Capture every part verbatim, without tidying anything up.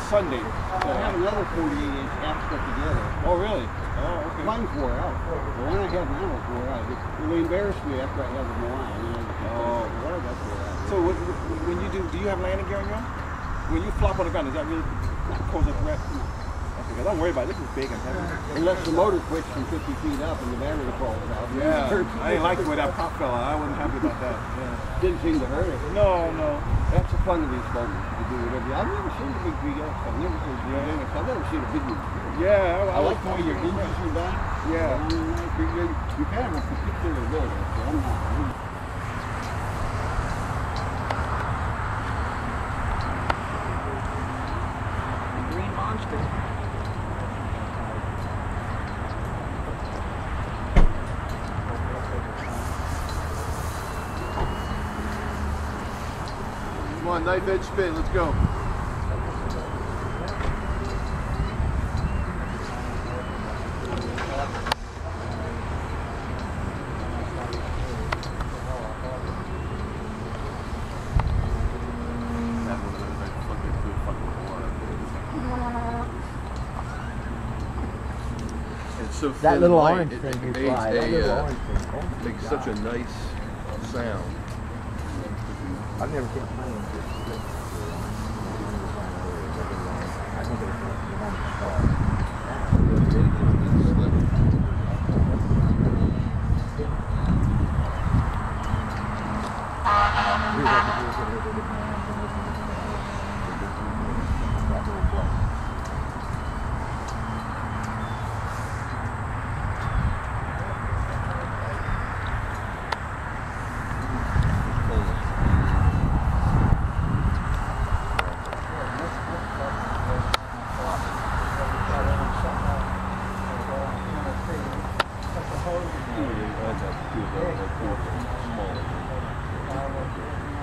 Sunday. I have another forty-eight inch half put together. Oh, really? Oh, okay. Mine's wore out. The one I have now is wore out. It really embarrassed me after I had the line. I mean, oh. What I got wore out. So when, when you do, do you have landing gear on your own? When you flop on the ground, does that really pose a threat? No. Okay, because don't worry about it. This is big and heavy. Unless the motor quits from fifty feet up and the battery falls out. Yeah, I didn't like the way that pop fell out. I wasn't happy about that. Yeah. Didn't seem to hurt it. No, no. That's the fun of these boats, to do whatever. I've never seen a big V X. I've never seen a big X. I've never seen a big one. Yeah, I, I like the way your hinges are done. Yeah. I mean, you're, you're, you're kind of a particular builder, so I'm not. Green monster. Come on, knife edge spin, let's go. So that little light, orange it, thing it you makes, fly, a, that little uh, orange thing. Oh, makes God. such a nice sound. I've never seen a plane just split. I think it's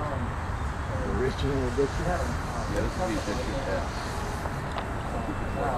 Yeah, this is the addition S.